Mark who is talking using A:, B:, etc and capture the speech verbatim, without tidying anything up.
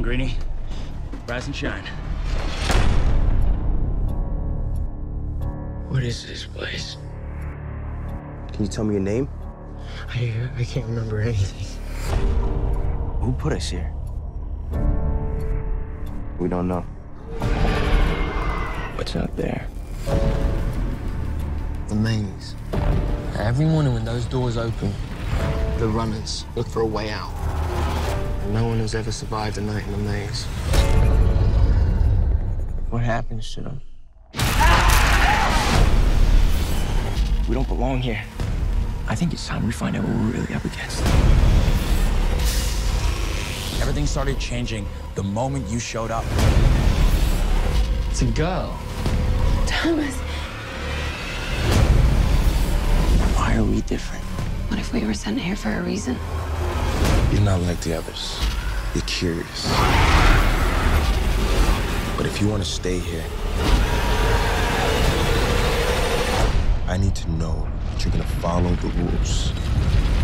A: Greenie. Rise and shine.
B: What is this place?
C: Can you tell me your name?
B: I, I can't remember anything.
C: Who put us here? We don't know.
B: What's out there? The maze. Every morning when those doors open, the runners look for a way out. And no one has ever survived a night in the maze. What happens to them? We don't belong here. I think it's time we find out what we're really up against.
A: Everything started changing the moment you showed up.
B: It's a girl.
D: Thomas.
B: Why are we different?
D: What if we were sent here for a reason?
E: You're not like the others. You're curious. But if you want to stay here, I need to know that you're gonna follow the rules.